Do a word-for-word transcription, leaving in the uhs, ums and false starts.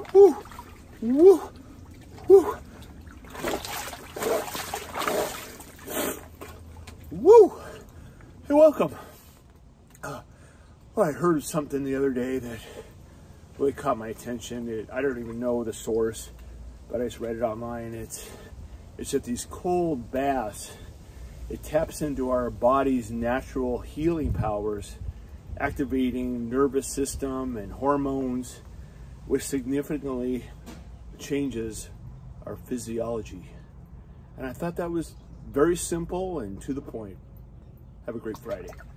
Woo! Woo! Woo! Woo! Hey, welcome. Uh, well, I heard something the other day that really caught my attention. It, I don't even know the source, but I just read it online. It's, it's that these cold baths, it taps into our body's natural healing powers, activating nervous system and hormones, which significantly changes our physiology. And I thought that was very simple and to the point. Have a great Friday.